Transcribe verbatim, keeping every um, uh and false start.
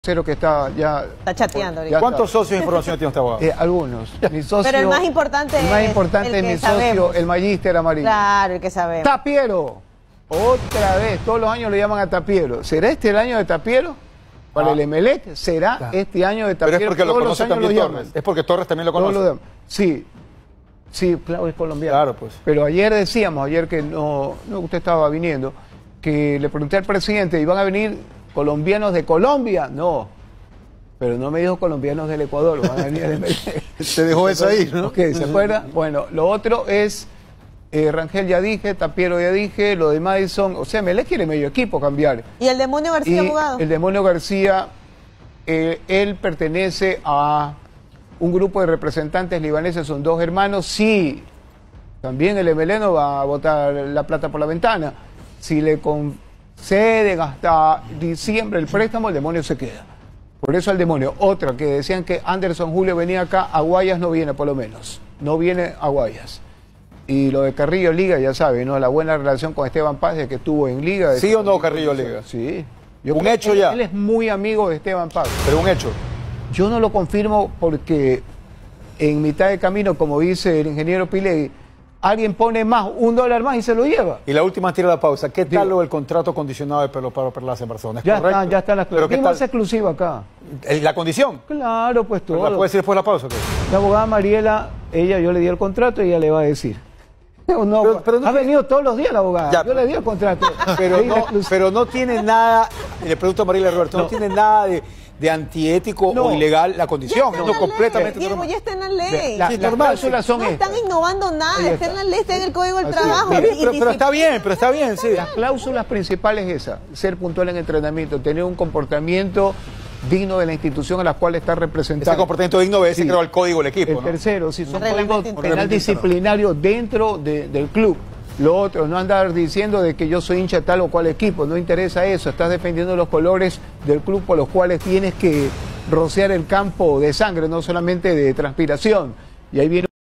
Cero que está ya... Está chateando ahorita. ¿Cuántos está. socios de información tiene este abogado? Eh, algunos. Mi socio, Pero el más importante el más es importante el es que mi sabemos. socio, el Magíster Amarillo. Claro, el que sabemos. Tapiero. Otra vez, todos los años le llaman a Tapiero. ¿Será este el año de Tapiero? Para Ah. el Emelec, será Claro. este año de Pero Tapiero. es porque lo Todos los conoce años también lo Torres. llaman. Es porque Torres también lo Todos conoce. lo llaman. Sí, sí, claro, es colombiano. Claro, pues. Pero ayer decíamos, ayer que no, no usted estaba viniendo, que le pregunté al presidente, ¿iban a venir colombianos de Colombia? No. Pero no me dijo colombianos del Ecuador, van a venir de Emelec. Te dejó eso ahí, ¿no? Ok, ¿se acuerda? Bueno, lo otro es, eh, Rangel ya dije, Tapiero ya dije, lo de Madison, o sea, Emelec quiere medio equipo cambiar. ¿Y el demonio García, Y abogado? el demonio García, eh, él pertenece a un grupo de representantes libaneses, son dos hermanos, sí, también el Emelec no va a botar la plata por la ventana. Si le conceden hasta diciembre el préstamo, el demonio se queda. Por eso al demonio. Otra, que decían que Anderson Julio venía acá, a Guayas no viene por lo menos. No viene a Guayas. Y lo de Carrillo Liga, ya sabe, ¿no? La buena relación con Esteban Paz, de que estuvo en Liga. ¿Sí o no Carrillo Liga? Sí. Yo Un creo hecho que ya. Él es muy amigo de Esteban Paz. Pero un hecho. Yo no lo confirmo porque en mitad de camino, como dice el ingeniero Pilegui, alguien pone más, un dólar más y se lo lleva. Y la última, tira la pausa. ¿Qué Digo. tal lo del contrato condicionado de Pelo Paro Perlaza en Barcelona? ¿Es Ya correcto? están, ya están las ¿Pero qué Dimos tal? exclusiva acá. ¿La condición? Claro, pues todo. ¿La puede decir después de la pausa? o qué? La abogada Mariela, ella, yo le di el contrato y ella le va a decir. No, Pero- pero no ha tiene- venido todos los días la abogada. Ya, yo le di el contrato. Pero Le di la no, exclusiva. pero no tiene nada, y le pregunto a Mariela Roberto, no, tiene nada de, de antiético No. o ilegal la Ya condición, está no en la completamente ley, Diego, normal. ya está en la ley. La- Sí, las normal, cláusulas son no estas. están innovando nada, Ahí está en está. la ley, está en el Código del Así Trabajo. es. Está bien, Y pero, pero está disciplina. bien, pero está bien, sí. Las cláusulas principales es esa, ser puntual en entrenamiento, tener un comportamiento digno de la institución a la cual está representado. Ese comportamiento digno obedece, Sí. creo, al código del equipo, El ¿no? tercero, si son Reglamento códigos interno. penal Reglamento interno. disciplinario dentro de- del club. Lo otro, no andar diciendo de que yo soy hincha de tal o cual equipo, no interesa eso, estás defendiendo los colores del club por los cuales tienes que rociar el campo de sangre, no solamente de transpiración. Y ahí viene